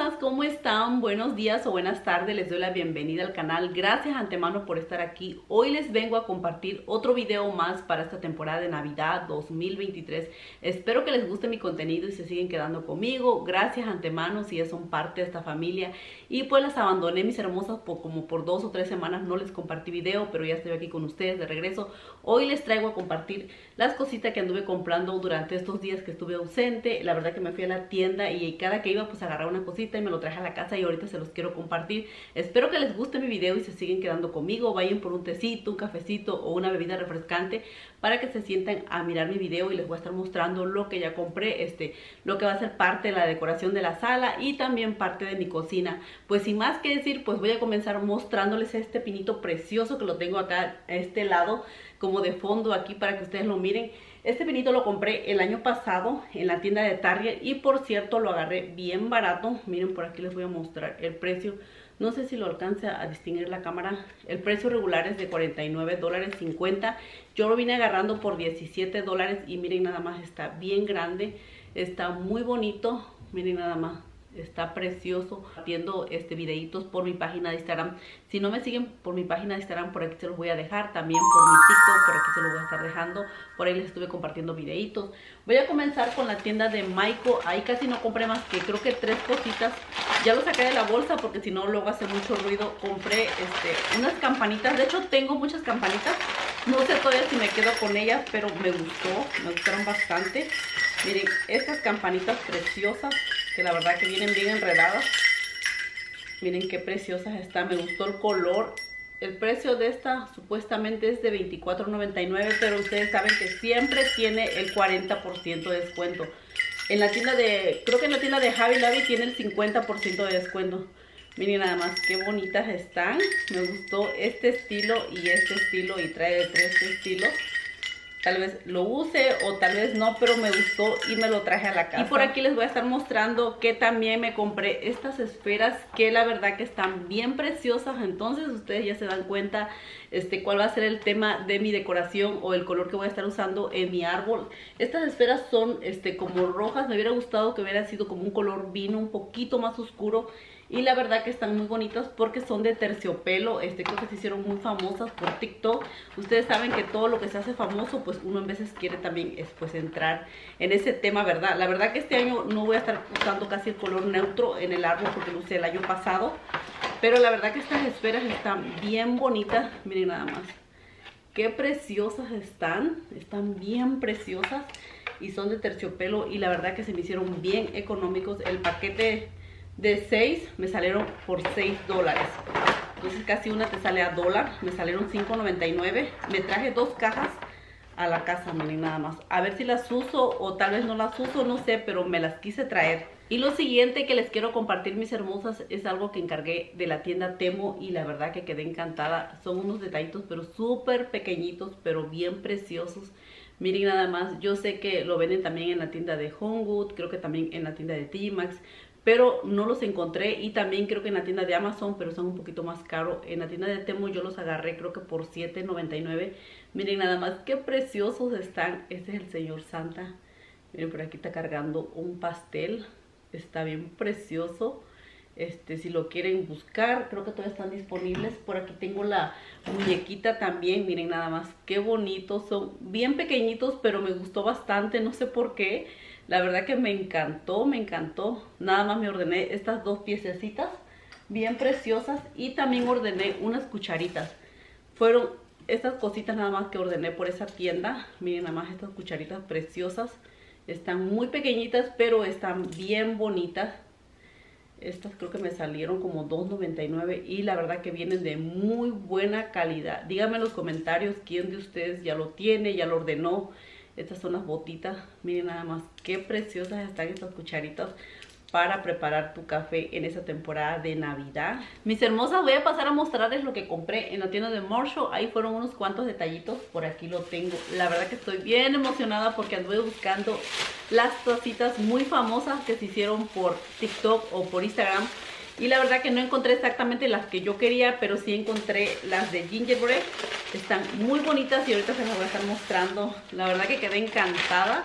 hermosas, ¿cómo están? Buenos días o buenas tardes, les doy la bienvenida al canal. Gracias de antemano por estar aquí. Hoy les vengo a compartir otro video más para esta temporada de Navidad 2023. Espero que les guste mi contenido y se siguen quedando conmigo. Gracias de antemano si ya son parte de esta familia. Y pues las abandoné, mis hermosas, como por 2 o 3 semanas no les compartí video, pero ya estoy aquí con ustedes de regreso. Hoy les traigo a compartir las cositas que anduve comprando durante estos días que estuve ausente. La verdad que me fui a la tienda y cada que iba pues agarraba una cosita y me lo traje a la casa y ahorita se los quiero compartir. Espero que les guste mi video y se siguen quedando conmigo. Vayan por un tecito, un cafecito o una bebida refrescante para que se sientan a mirar mi video y les voy a estar mostrando lo que ya compré, lo que va a ser parte de la decoración de la sala y también parte de mi cocina. Pues sin más que decir, pues voy a comenzar mostrándoles este pinito precioso que lo tengo acá a este lado como de fondo aquí para que ustedes lo miren. Este pinito lo compré el año pasado en la tienda de Target y por cierto lo agarré bien barato. Miren, por aquí les voy a mostrar el precio. No sé si lo alcanza a distinguir la cámara. El precio regular es de $49.50. Yo lo vine agarrando por $17 y miren nada más, está bien grande, está muy bonito. Miren nada más, está precioso. Haciendo videitos por mi página de Instagram. Si no me siguen por mi página de Instagram, por aquí se los voy a dejar. También por mi TikTok, por aquí se los voy a estar dejando. Por ahí les estuve compartiendo videitos. Voy a comenzar con la tienda de Michael. Ahí casi no compré más que creo que 3 cositas. Ya lo saqué de la bolsa porque si no luego hace mucho ruido. Compré unas campanitas. De hecho tengo muchas campanitas. No sé todavía si me quedo con ellas, pero me gustaron bastante. Miren, estas campanitas preciosas, que la verdad que vienen bien enredadas. Miren qué preciosas están, me gustó el color. El precio de esta supuestamente es de $24.99, pero ustedes saben que siempre tiene el 40% de descuento. En la tienda creo que en la tienda de Hobby Lobby tiene el 50% de descuento. Miren nada más qué bonitas están. Me gustó este estilo y trae de 3 estilos. Tal vez lo use o tal vez no, pero me gustó y me lo traje a la casa. Y por aquí les voy a estar mostrando que también me compré estas esferas que la verdad que están bien preciosas. Entonces ustedes ya se dan cuenta cuál va a ser el tema de mi decoración o el color que voy a estar usando en mi árbol. Estas esferas son como rojas. Me hubiera gustado que hubiera sido como un color vino un poquito más oscuro. Y la verdad que están muy bonitas porque son de terciopelo. Creo que se hicieron muy famosas por TikTok. Ustedes saben que todo lo que se hace famoso, pues uno en veces quiere también entrar en ese tema, ¿verdad? La verdad que este año no voy a estar usando casi el color neutro en el árbol porque lo usé el año pasado. Pero la verdad que estas esferas están bien bonitas. Miren nada más. Qué preciosas están. Están bien preciosas. Y son de terciopelo y la verdad que se me hicieron bien económicos. El paquete de 6 me salieron por $6. Entonces casi una te sale a $1. Me salieron $5.99. Me traje 2 cajas a la casa, miren nada más. A ver si las uso o tal vez no las uso, no sé, pero me las quise traer. Y lo siguiente que les quiero compartir, mis hermosas, es algo que encargué de la tienda Temu y la verdad que quedé encantada. Son unos detallitos pero súper pequeñitos, pero bien preciosos. Miren nada más, yo sé que lo venden también en la tienda de HomeGoods, creo que también en la tienda de TJ pero no los encontré y también creo que en la tienda de Amazon, pero son un poquito más caros. En la tienda de Temu yo los agarré creo que por $7.99. Miren nada más qué preciosos están. Este es el señor Santa. Miren, por aquí está cargando un pastel. Está bien precioso. Si lo quieren buscar, creo que todavía están disponibles. Por aquí tengo la muñequita también. Miren nada más qué bonitos. Son bien pequeñitos, pero me gustó bastante. No sé por qué. La verdad que me encantó, me encantó. Nada más me ordené estas 2 piececitas bien preciosas y también ordené unas cucharitas. Fueron estas cositas nada más que ordené por esa tienda. Miren nada más estas cucharitas preciosas. Están muy pequeñitas, pero están bien bonitas. Estas creo que me salieron como $2.99 y la verdad que vienen de muy buena calidad. Díganme en los comentarios quién de ustedes ya lo tiene, ya lo ordenó. Estas son las botitas. Miren nada más qué preciosas están estas cucharitas para preparar tu café en esa temporada de Navidad. Mis hermosas, voy a pasar a mostrarles lo que compré en la tienda de Marshall. Ahí fueron unos cuantos detallitos. Por aquí lo tengo. La verdad que estoy bien emocionada porque anduve buscando las tacitas muy famosas que se hicieron por TikTok o por Instagram. Y la verdad que no encontré exactamente las que yo quería, pero sí encontré las de gingerbread. Están muy bonitas y ahorita se las voy a estar mostrando. La verdad que quedé encantada.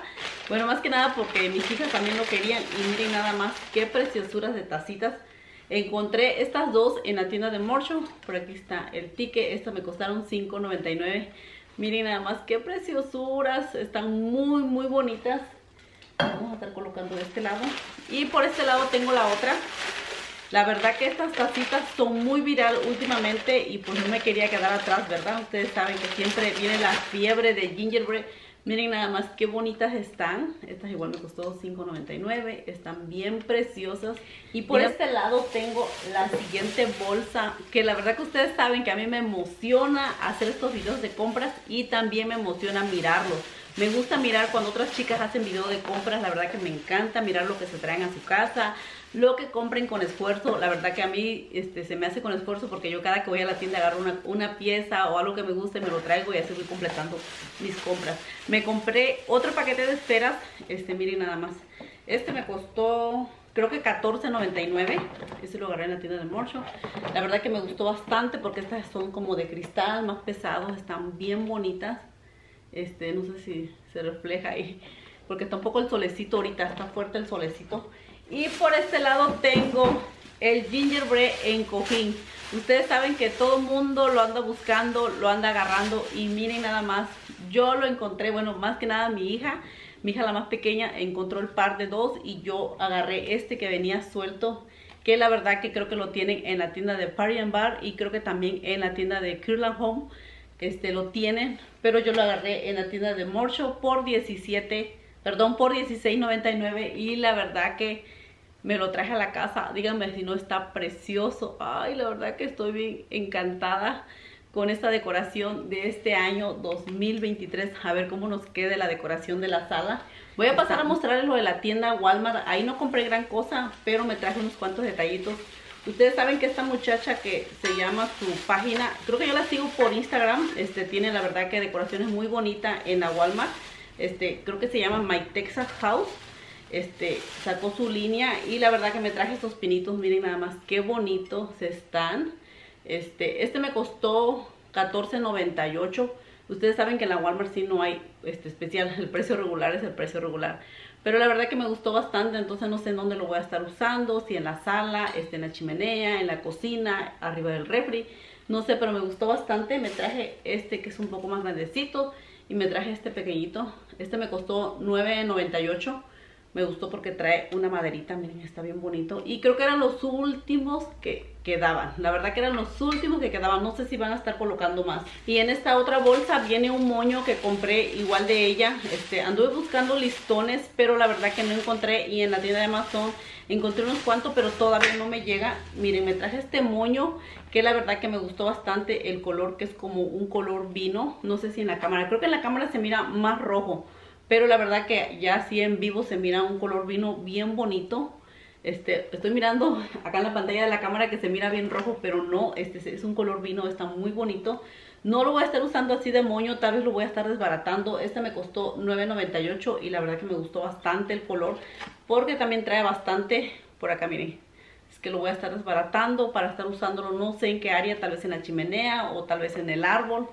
Bueno, más que nada porque mis hijas también lo querían. Y miren nada más qué preciosuras de tacitas. Encontré estas dos en la tienda de Marshall. Por aquí está el ticket. Estas me costaron $5.99. Miren nada más qué preciosuras. Están muy muy bonitas. Vamos a estar colocando de este lado. Y por este lado tengo la otra. La verdad que estas tacitas son muy viral últimamente. Y pues no me quería quedar atrás, ¿verdad? Ustedes saben que siempre viene la fiebre de gingerbread. Miren nada más qué bonitas están. Estas igual me costó $5.99. Están bien preciosas. Y por este lado tengo la siguiente bolsa, que la verdad que ustedes saben que a mí me emociona hacer estos videos de compras y también me emociona mirarlos. Me gusta mirar cuando otras chicas hacen videos de compras. La verdad que me encanta mirar lo que se traen a su casa, lo que compren con esfuerzo. La verdad que a mí se me hace con esfuerzo porque yo cada que voy a la tienda agarro una pieza o algo que me guste, me lo traigo y así voy completando mis compras. Me compré otro paquete de esferas. Miren nada más. Me costó, creo que $14.99. Lo agarré en la tienda de Marshall. La verdad que me gustó bastante porque estas son como de cristal, más pesados. Están bien bonitas. No sé si se refleja ahí porque está un poco el solecito ahorita, está fuerte el solecito. Y por este lado tengo el gingerbread en cojín. Ustedes saben que todo el mundo lo anda buscando, lo anda agarrando. Y miren nada más, yo lo encontré, bueno, más que nada mi hija la más pequeña encontró el par de dos. Y yo agarré que venía suelto, que la verdad que creo que lo tienen en la tienda de Party and Bar. Y creo que también en la tienda de Kirkland Home lo tienen. Pero yo lo agarré en la tienda de Marshall por $16.99. Y la verdad que me lo traje a la casa. Díganme si no está precioso. Ay, la verdad que estoy bien encantada con esta decoración de este año 2023. A ver cómo nos quede la decoración de la sala. Voy a pasar a mostrarles lo de la tienda Walmart. Ahí no compré gran cosa, pero me traje unos cuantos detallitos. Ustedes saben que esta muchacha que se llama su página, creo que yo la sigo por Instagram. Tiene la verdad que decoraciones muy bonitas en la Walmart. Creo que se llama My Texas House. Sacó su línea y la verdad que me traje estos pinitos. Miren nada más qué bonitos están. Me costó $14.98. Ustedes saben que en la Walmart sí no hay especial. El precio regular es el precio regular. Pero la verdad que me gustó bastante. Entonces no sé en dónde lo voy a estar usando. Si en la sala, en la chimenea, en la cocina, arriba del refri. No sé, pero me gustó bastante. Me traje que es un poco más grandecito. Y me traje pequeñito. Me costó $9.98. Me gustó porque trae una maderita, miren, está bien bonito. Y creo que eran los últimos que quedaban. La verdad que eran los últimos que quedaban. No sé si van a estar colocando más. Y en esta otra bolsa viene un moño que compré igual de ella. Anduve buscando listones, pero la verdad que no encontré. Y en la tienda de Amazon encontré unos cuantos, pero todavía no me llega. Miren, me traje este moño que la verdad que me gustó bastante. El color que es como un color vino. No sé si en la cámara. Creo que en la cámara se mira más rojo. Pero la verdad que ya así en vivo se mira un color vino bien bonito. Estoy mirando acá en la pantalla de la cámara que se mira bien rojo, pero no, es un color vino, está muy bonito. No lo voy a estar usando así de moño, tal vez lo voy a estar desbaratando. Me costó $9.98 y la verdad que me gustó bastante el color. Porque también trae bastante, por acá miren. Es que lo voy a estar desbaratando para estar usándolo no sé en qué área, tal vez en la chimenea o tal vez en el árbol.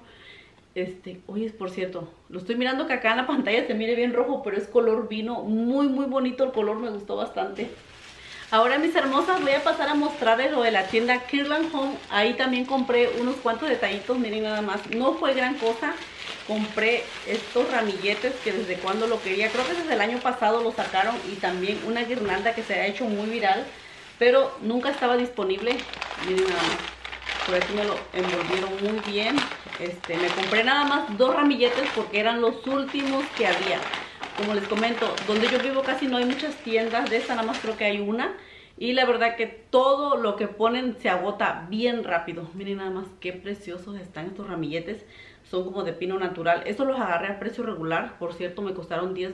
Oye, por cierto, lo estoy mirando que acá en la pantalla se mire bien rojo, pero es color vino, muy muy bonito el color, me gustó bastante. Ahora, mis hermosas, voy a pasar a mostrarles lo de la tienda Kirkland Home. Ahí también compré unos cuantos detallitos, miren nada más, no fue gran cosa. Compré estos ramilletes que desde cuando lo quería, creo que desde el año pasado lo sacaron. Y también una guirnalda que se ha hecho muy viral, pero nunca estaba disponible. Miren nada más, por aquí me lo envolvieron muy bien. Me compré nada más 2 ramilletes porque eran los últimos que había. Como les comento, donde yo vivo casi no hay muchas tiendas. De esta nada más creo que hay una. Y la verdad que todo lo que ponen se agota bien rápido. Miren nada más qué preciosos están estos ramilletes. Son como de pino natural. Estos los agarré a precio regular. Por cierto, me costaron $10,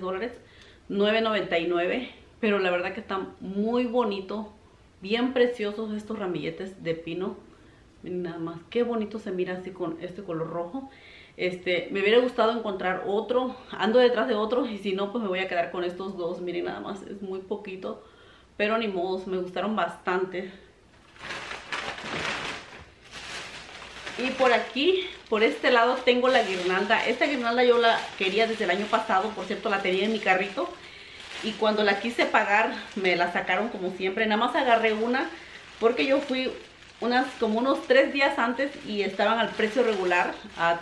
$9.99. Pero la verdad que están muy bonitos. Bien preciosos estos ramilletes de pino. Miren nada más, qué bonito se mira así con este color rojo. Me hubiera gustado encontrar otro. Ando detrás de otro y si no, pues me voy a quedar con estos dos. Miren nada más, es muy poquito. Pero ni modo, me gustaron bastante. Y por aquí, por este lado, tengo la guirnalda. Esta guirnalda yo la quería desde el año pasado. Por cierto, la tenía en mi carrito. Y cuando la quise pagar, me la sacaron como siempre. Nada más agarré una porque yo fui como unos 3 días antes y estaban al precio regular a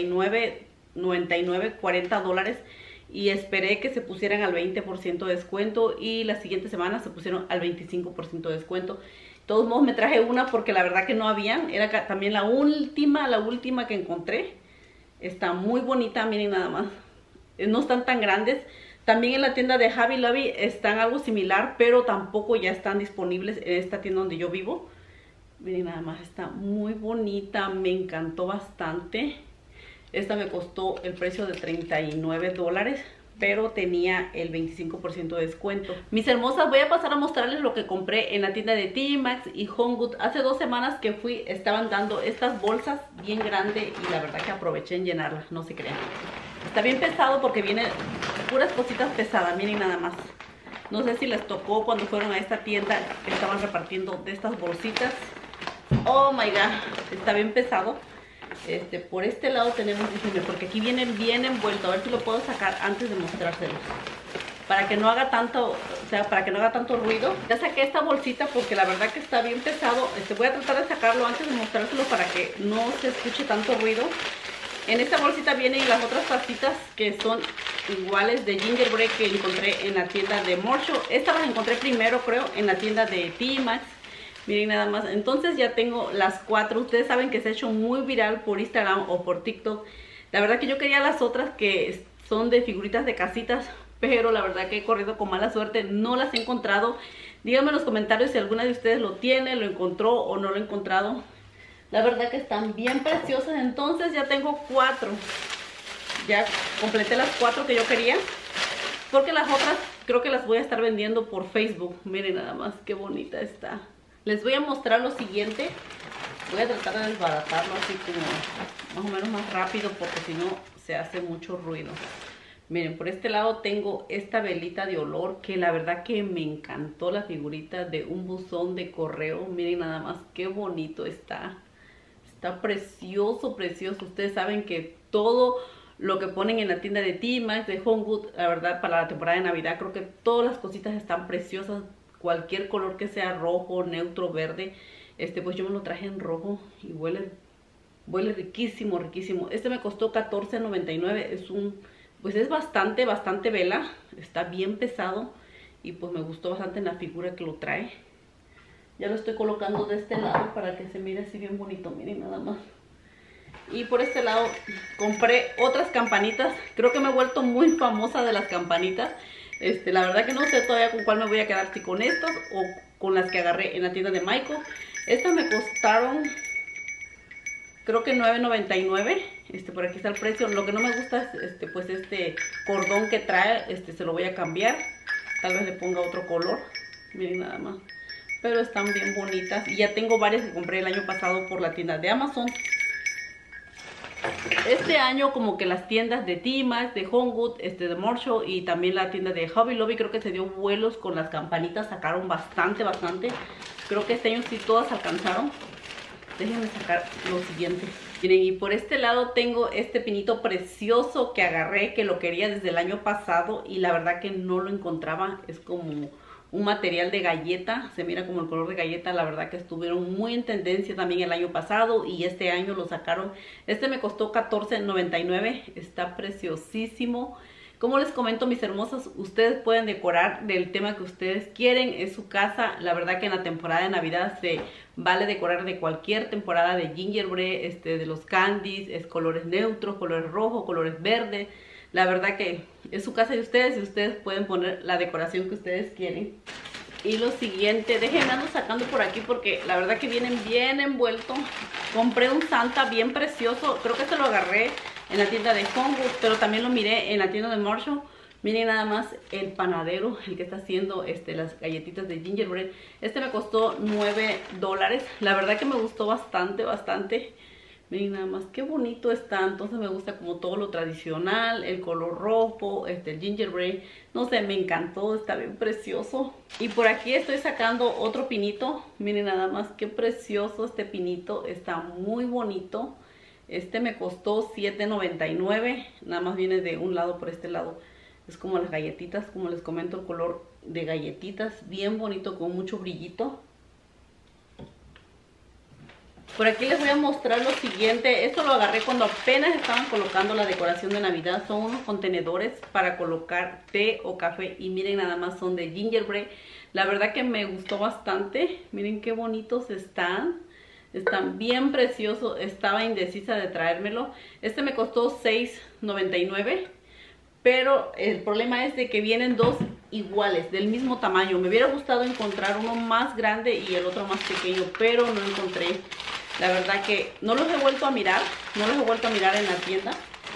$39.99, $40. Y esperé que se pusieran al 20% de descuento y la siguiente semana se pusieron al 25% de descuento. De todos modos me traje una porque la verdad que no habían. Era también la última que encontré. Está muy bonita, miren nada más. No están tan grandes. También en la tienda de Hobby Lobby están algo similar, pero tampoco ya están disponibles en esta tienda donde yo vivo. Miren nada más, está muy bonita, me encantó bastante. Esta me costó el precio de $39, pero tenía el 25% de descuento. Mis hermosas, voy a pasar a mostrarles lo que compré en la tienda de TJ Maxx y HomeGoods. Hace 2 semanas que fui, estaban dando estas bolsas bien grandes y la verdad que aproveché en llenarlas, no se crean. Está bien pesado porque viene puras cositas pesadas, miren nada más. No sé si les tocó cuando fueron a esta tienda que estaban repartiendo de estas bolsitas. Oh my god, está bien pesado. Por este lado tenemos, porque aquí vienen bien envueltos. A ver si lo puedo sacar antes de mostrárselos. Para que no haga tanto, para que no haga tanto ruido. Ya saqué esta bolsita porque la verdad que está bien pesado. Voy a tratar de sacarlo antes de mostrárselo para que no se escuche tanto ruido. En esta bolsita vienen las otras pastitas que son iguales de gingerbread que encontré en la tienda de Marshall. Estas las encontré primero, creo, en la tienda de TJ Maxx. Miren nada más. Entonces ya tengo las 4. Ustedes saben que se ha hecho muy viral por Instagram o por TikTok. La verdad que yo quería las otras que son de figuritas de casitas, pero la verdad que he corrido con mala suerte. No las he encontrado. Díganme en los comentarios si alguna de ustedes lo tiene, lo encontró o no lo ha encontrado. La verdad que están bien preciosas. Entonces ya tengo 4. Ya completé las 4 que yo quería. Porque las otras creo que las voy a estar vendiendo por Facebook. Miren nada más qué bonita está. Les voy a mostrar lo siguiente. Voy a tratar de desbaratarlo así como más o menos más rápido porque si no se hace mucho ruido. Miren, por este lado tengo esta velita de olor que la verdad que me encantó la figurita de un buzón de correo. Miren nada más qué bonito está. Está precioso, precioso. Ustedes saben que todo lo que ponen en la tienda de TJ Maxx, de HomeGoods, la verdad para la temporada de Navidad, creo que todas las cositas están preciosas. Cualquier color que sea rojo, neutro, verde. Pues yo me lo traje en rojo y huele riquísimo, riquísimo. Me costó $14.99. Pues es bastante vela. Está bien pesado y pues me gustó bastante en la figura que lo trae. Ya lo estoy colocando de este lado para que se mire así bien bonito. Miren nada más. Y por este lado compré otras campanitas. Creo que me he vuelto muy famosa de las campanitas. La verdad que no sé todavía con cuál me voy a quedar, si con estas o con las que agarré en la tienda de Michael. Estas me costaron, creo que $9.99. Por aquí está el precio. Lo que no me gusta es pues este cordón que trae. Se lo voy a cambiar. Tal vez le ponga otro color. Miren nada más. Pero están bien bonitas. Y ya tengo varias que compré el año pasado por la tienda de Amazon. Este año como que las tiendas de TJ Maxx, de HomeGoods, de Marshall y también la tienda de Hobby Lobby creo que se dio vuelos con las campanitas, sacaron bastante. Creo que este año sí todas alcanzaron. Déjenme sacar lo siguiente. Miren, y por este lado tengo este pinito precioso que agarré, que lo quería desde el año pasado y la verdad que no lo encontraba. Es como un material de galleta, se mira como el color de galleta. La verdad que estuvieron muy en tendencia también el año pasado y este año lo sacaron. Me costó $14.99, está preciosísimo. Como les comento, mis hermosas, ustedes pueden decorar del tema que ustedes quieren en su casa. La verdad que en la temporada de Navidad se vale decorar de cualquier temporada de gingerbread, de los candies, colores neutros, colores rojos, colores verdes. La verdad que es su casa de ustedes y ustedes pueden poner la decoración que ustedes quieren. Y lo siguiente, déjenme ando sacando por aquí porque la verdad que vienen bien envueltos. Compré un Santa bien precioso, creo que se lo agarré en la tienda de HomeGoods, pero también lo miré en la tienda de Marshall. Miren nada más el panadero, el que está haciendo las galletitas de gingerbread. Me costó $9. La verdad que me gustó bastante. Miren nada más qué bonito está. Entonces me gusta como todo lo tradicional, el color rojo, el gingerbread, no sé, me encantó, está bien precioso. Y por aquí estoy sacando otro pinito. Miren nada más qué precioso este pinito, está muy bonito. Este me costó $7.99, nada más viene de un lado por este lado. Es como las galletitas, como les comento, el color de galletitas, bien bonito con mucho brillito. Por aquí les voy a mostrar lo siguiente. Esto lo agarré cuando apenas estaban colocando la decoración de Navidad. Son unos contenedores para colocar té o café. Y miren, nada más son de gingerbread. La verdad que me gustó bastante. Miren qué bonitos están. Están bien preciosos. Estaba indecisa de traérmelo. Este me costó $6.99. Pero el problema es de que vienen dos iguales, del mismo tamaño. Me hubiera gustado encontrar uno más grande y el otro más pequeño, pero no encontré. La verdad que no los he vuelto a mirar, en la tienda.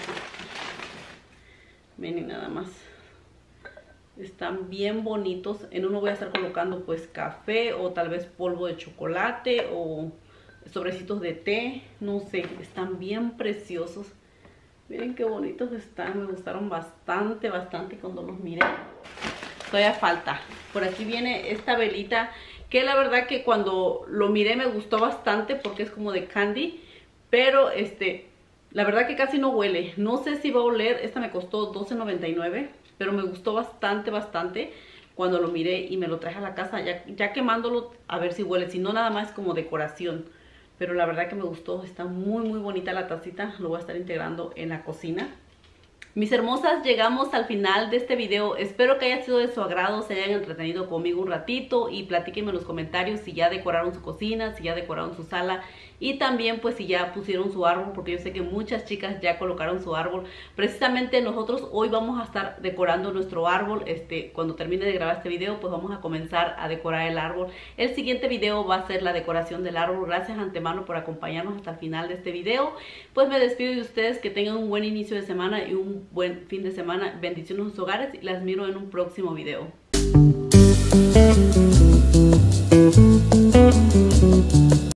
Miren nada más. Están bien bonitos. En uno voy a estar colocando pues café o tal vez polvo de chocolate o sobrecitos de té. No sé, están bien preciosos. Miren qué bonitos están, me gustaron bastante cuando los miré. Todavía falta. Por aquí viene esta velita que la verdad que cuando lo miré me gustó bastante porque es como de candy. Pero la verdad que casi no huele. No sé si va a oler. Esta me costó $12.99, pero me gustó bastante cuando lo miré y me lo traje a la casa. Ya quemándolo a ver si huele. Si no, nada más como decoración. Pero la verdad que me gustó, está muy bonita la tacita, lo voy a estar integrando en la cocina. Mis hermosas, llegamos al final de este video. Espero que haya sido de su agrado, se hayan entretenido conmigo un ratito y platíquenme en los comentarios si ya decoraron su cocina, si ya decoraron su sala y también pues si ya pusieron su árbol, porque yo sé que muchas chicas ya colocaron su árbol. Precisamente nosotros hoy vamos a estar decorando nuestro árbol. Cuando termine de grabar este video pues vamos a comenzar a decorar el árbol. El siguiente video va a ser la decoración del árbol. Gracias de antemano por acompañarnos hasta el final de este video. Pues me despido de ustedes, que tengan un buen inicio de semana y un buen fin de semana. Bendiciones en sus hogares y las miro en un próximo video.